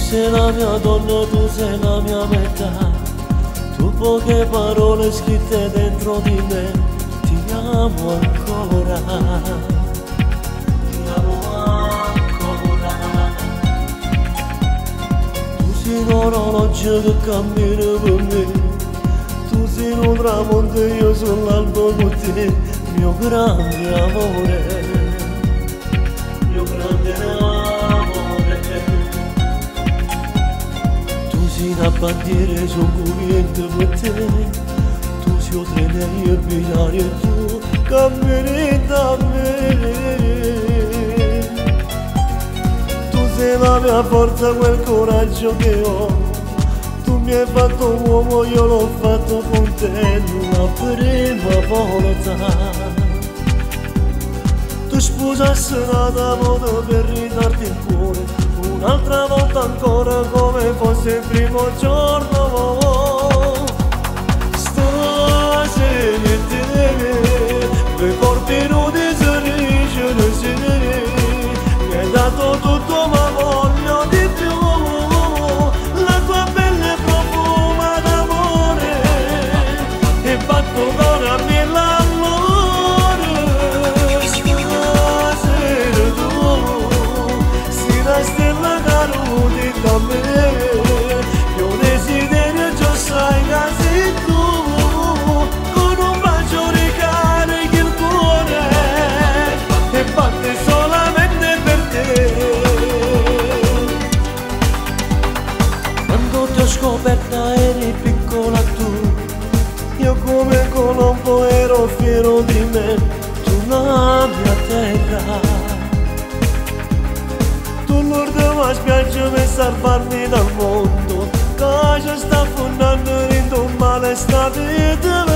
sei la mia donna, tu sei la mia metà. Tu poche parole scritte dentro di me, ti amo ancora. Ti amo ancora. Tu sei un orologio che cammina per me. Tu sei un tramonto, io sono l'albo con te. Mio grande amore. Mio grande amore. Tu sei una bandiera, sono corriente per te. Tu sei un treno e binario e tu cammini da me. Tu sei la mia forza, quel coraggio che ho. Tu mi hai fatto uomo, io l'ho fatto con te la prima volta. Tu sposassi una moda per ridarti il cuore, un'altra volta ancora come fosse il primo giorno. Stasera te mi porti in un sorriso, mi hai dato tutto ma voglio di più. La tua pelle profuma d'amore e batto con a mille l'amore. Stasera tu sei una stella caduta da me. Io desiderio già sai che sei tu. Con un bacio ricarichi il cuore e batte solamente per te. Quando ti ho scoperta eri piccola tu, io come Colombo ero fiero di me, tu la mia terra. Tu l'ultima spiaggia per salvarmi dal mondo, che ci sta affondando in un male stato di